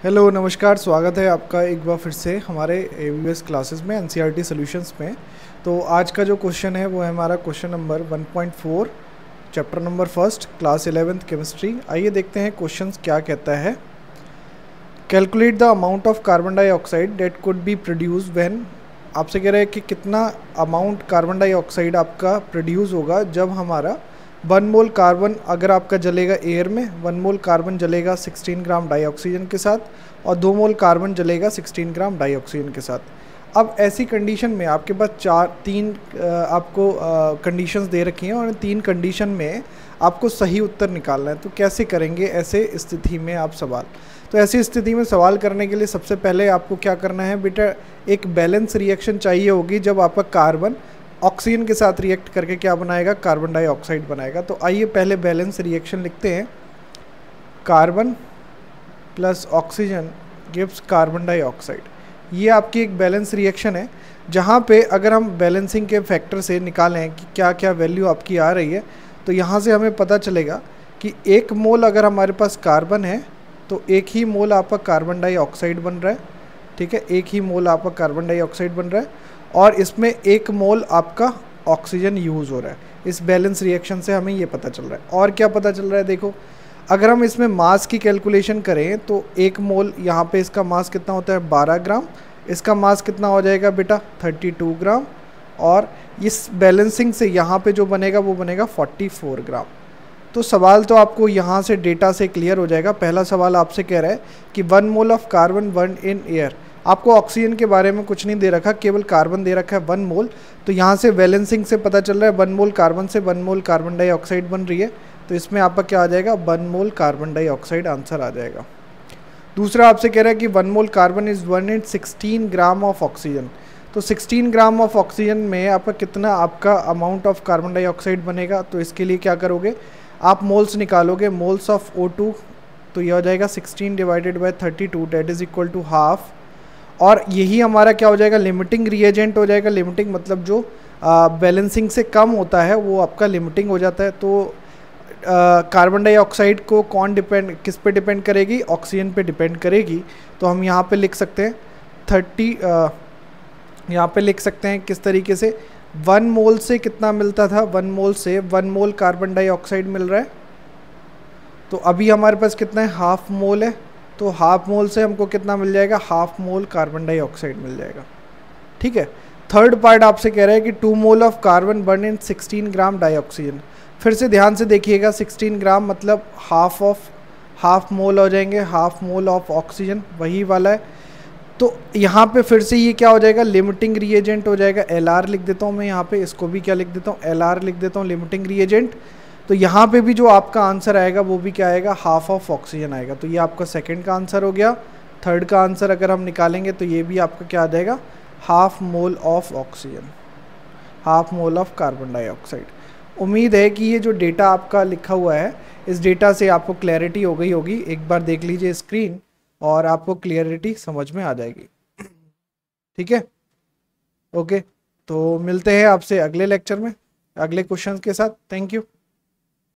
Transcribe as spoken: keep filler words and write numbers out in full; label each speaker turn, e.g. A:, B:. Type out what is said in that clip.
A: Hello नमस्कार, स्वागत है आपका एक बार फिर से हमारे एवीएस क्लासेस में एनसीईआरटी सॉल्यूशंस में। तो आज का जो क्वेश्चन है वो है हमारा question number one point four, chapter number first, class eleventh chemistry. आइए देखते हैं क्वेश्चन क्या कहता है। Calculate the amount of carbon dioxide that could be produce when. आपसे कह रहे हैं कि कितना अमाउंट कार्बन डाइऑक्साइड आपका प्रोड्यूस होगा जब हमारा वन मोल कार्बन अगर आपका जलेगा एयर में, वन मोल कार्बन जलेगा सिक्सटीन ग्राम डाइऑक्सीजन के साथ और दो मोल कार्बन जलेगा सिक्सटीन ग्राम डाइऑक्सीजन के साथ। अब ऐसी कंडीशन में आपके पास चार तीन आपको कंडीशंस दे रखी हैं और तीन कंडीशन में आपको सही उत्तर निकालना है। तो कैसे करेंगे ऐसे स्थिति में आप सवाल? तो ऐसी स्थिति में सवाल करने के लिए सबसे पहले आपको क्या करना है बेटा, एक बैलेंस रिएक्शन चाहिए होगी जब आपका कार्बन ऑक्सीजन के साथ रिएक्ट करके क्या बनाएगा, कार्बन डाइऑक्साइड बनाएगा। तो आइए पहले बैलेंस रिएक्शन लिखते हैं। Carbon plus oxygen gives carbon dioxide. ये आपकी एक बैलेंस रिएक्शन है जहाँ पे अगर हम बैलेंसिंग के फैक्टर से निकालें कि क्या क्या वैल्यू आपकी आ रही है, तो यहाँ से हमें पता चलेगा कि एक मोल अगर हमारे पास कार्बन है तो एक ही मोल आपका कार्बन डाइऑक्साइड बन रहा है। ठीक है, एक ही मोल आपका कार्बन डाइऑक्साइड बन रहा है और इसमें एक मोल आपका ऑक्सीजन यूज़ हो रहा है। इस बैलेंस रिएक्शन से हमें ये पता चल रहा है। और क्या पता चल रहा है, देखो अगर हम इसमें मास की कैलकुलेशन करें तो एक मोल यहाँ पे इसका मास कितना होता है, बारह ग्राम। इसका मास कितना हो जाएगा बेटा, थर्टी टू ग्राम। और इस बैलेंसिंग से यहाँ पे जो बनेगा वो बनेगा फोर्टी फोर ग्राम। तो सवाल तो आपको यहाँ से डेटा से क्लियर हो जाएगा। पहला सवाल आपसे कह रहा है कि one mole of carbon burn in air. आपको ऑक्सीजन के बारे में कुछ नहीं दे रखा, केवल कार्बन दे रखा है वन मोल। तो यहाँ से बैलेंसिंग से पता चल रहा है वन मोल कार्बन से वन मोल कार्बन डाइऑक्साइड बन रही है। तो इसमें आपका क्या आ जाएगा, one mole carbon dioxide answer आ जाएगा। दूसरा आपसे कह रहा है कि वन मोल कार्बन इज वन in sixteen gram of oxygen. तो सिक्सटीन ग्राम ऑफ ऑक्सीजन में आपका कितना आपका अमाउंट ऑफ कार्बन डाइऑक्साइड बनेगा। तो इसके लिए क्या करोगे, आप मोल्स निकालोगे, मोल्स ऑफ ओ टू। तो यह हो जाएगा sixteen divided by thirty two that is equal to half. और यही हमारा क्या हो जाएगा, लिमिटिंग रिएजेंट हो जाएगा। लिमिटिंग मतलब जो बैलेंसिंग से कम होता है वो आपका लिमिटिंग हो जाता है। तो कार्बन डाइऑक्साइड को कौन डिपेंड, किस पे डिपेंड करेगी, ऑक्सीजन पे डिपेंड करेगी। तो हम यहाँ पे लिख सकते हैं थर्टी, यहाँ पे लिख सकते हैं किस तरीके से, वन मोल से कितना मिलता था, वन मोल से वन मोल कार्बन डाइऑक्साइड मिल रहा है। तो अभी हमारे पास कितना है, हाफ मोल है। तो हाफ मोल से हमको कितना मिल जाएगा, हाफ मोल कार्बन डाइऑक्साइड मिल जाएगा। ठीक है। थर्ड पार्ट आपसे कह रहा है कि two mole of carbon burn in sixteen gram dioxygen. फिर से ध्यान से देखिएगा, सिक्सटीन ग्राम मतलब हाफ ऑफ हाफ मोल हो जाएंगे, हाफ मोल ऑफ ऑक्सीजन वही वाला है। तो यहाँ पे फिर से ये क्या हो जाएगा, लिमिटिंग रिएजेंट हो जाएगा। एल आर लिख देता हूँ मैं यहाँ पे, इसको भी क्या लिख देता हूँ, एल आर लिख देता हूँ, लिमिटिंग रिएजेंट। तो यहाँ पे भी जो आपका आंसर आएगा वो भी क्या आएगा, हाफ ऑफ ऑक्सीजन आएगा। तो ये आपका सेकंड का आंसर हो गया। थर्ड का आंसर अगर हम निकालेंगे तो ये भी आपका क्या आ जाएगा, half mole of oxygen, half mole of carbon dioxide. उम्मीद है कि ये जो डेटा आपका लिखा हुआ है, इस डेटा से आपको क्लैरिटी हो गई होगी। एक बार देख लीजिए स्क्रीन और आपको क्लियरिटी समझ में आ जाएगी। ठीक है, ओके। तो मिलते हैं आपसे अगले लेक्चर में अगले क्वेश्चन के साथ। Thank you.